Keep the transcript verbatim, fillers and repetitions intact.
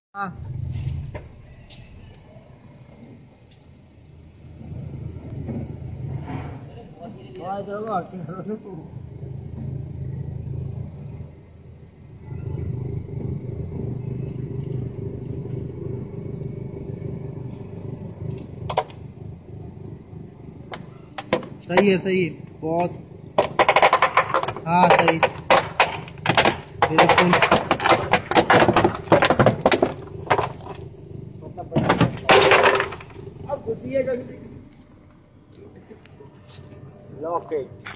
हाँ सही है, सही है, बहुत। हाँ सही, बिल्कुल। अब घुसिए जल्दी। Lock it.